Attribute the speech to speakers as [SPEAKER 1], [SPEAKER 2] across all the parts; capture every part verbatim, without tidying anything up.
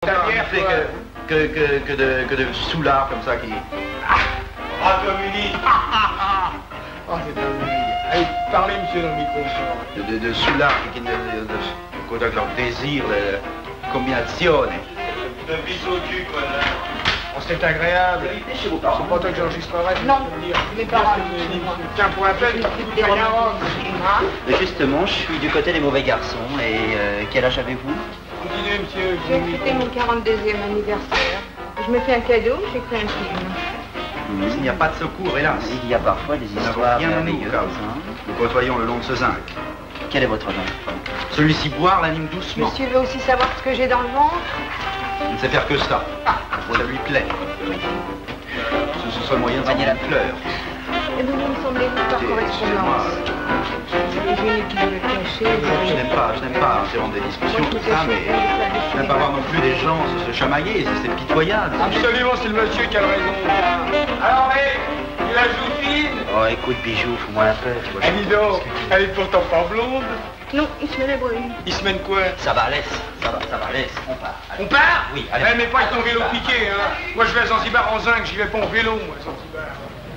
[SPEAKER 1] fait que, que, que, que de, que de soulards comme ça qui...
[SPEAKER 2] Ah, communiste.
[SPEAKER 3] Oh, c'est un... Allez, parlez, monsieur, dans le micro.
[SPEAKER 1] De, de, de soulards qui... de, de, de, de, de leur désir, de combinazione.
[SPEAKER 2] De bis au cul, quoi, là.
[SPEAKER 3] Oh, c'est agréable.
[SPEAKER 1] Chez vos
[SPEAKER 3] C'est pas toi que j'enregistrerai.
[SPEAKER 4] Non, mes parents.
[SPEAKER 3] Tiens, pour la peine,
[SPEAKER 4] Des
[SPEAKER 3] rien.
[SPEAKER 5] Mais justement, je suis du côté des mauvais garçons. Et euh, quel âge avez-vous?
[SPEAKER 3] Continuez, monsieur.
[SPEAKER 4] J'ai fêté mon quarante-deuxième anniversaire. Je me fais un cadeau, j'écris un film.
[SPEAKER 5] Mmh.
[SPEAKER 1] Il n'y a pas de secours, hélas.
[SPEAKER 5] Il y a parfois des
[SPEAKER 1] Nous n'avons
[SPEAKER 5] histoires
[SPEAKER 1] rien à nous,
[SPEAKER 5] merveilleuses.
[SPEAKER 1] car
[SPEAKER 5] Hein.
[SPEAKER 1] nous côtoyons le long de ce zinc.
[SPEAKER 5] Quel est votre nom?
[SPEAKER 1] Celui-ci boire l'anime doucement.
[SPEAKER 4] Monsieur veut aussi savoir ce que j'ai dans le ventre?
[SPEAKER 1] Il ne sait faire que ça. Ça lui plaît. Ce, ce serait le moyen de gagner la fleur.
[SPEAKER 4] Et vous me semblez-vous par correspondance? J'ai une qui veut cacher.
[SPEAKER 1] Je n'aime pas, je n'aime pas interrompre des discussions, tout ça, mais je n'aime pas voir non plus des gens se, se chamailler, c'est c'est pitoyable.
[SPEAKER 3] Absolument, c'est le monsieur qui a raison. Alors, hé, il la joue fine.
[SPEAKER 5] Oh, écoute, bijou, fous-moi la paix. Tu vois,
[SPEAKER 3] Ah, dis donc, elle est pourtant pas blonde.
[SPEAKER 4] Non, il se met la brune.
[SPEAKER 3] Il se mène quoi?
[SPEAKER 5] Ça va, laisse. Ça va, ça va, laisse. On part. Allez.
[SPEAKER 3] On part?
[SPEAKER 5] Oui, allez.
[SPEAKER 3] Eh, mais pas avec ton vélo piqué, hein. Moi, je vais à Zanzibar en zinc, j'y vais pas en vélo, moi, à Zanzibar.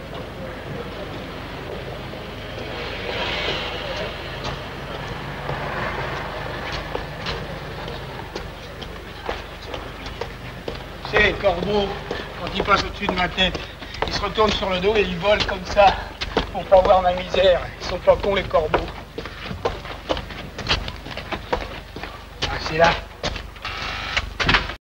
[SPEAKER 3] Tu sais, les corbeaux, quand ils passent au-dessus de ma tête, ils se retournent sur le dos et ils volent comme ça, pour pas voir ma misère. Ils sont pas cons, les corbeaux. Ah, c'est là.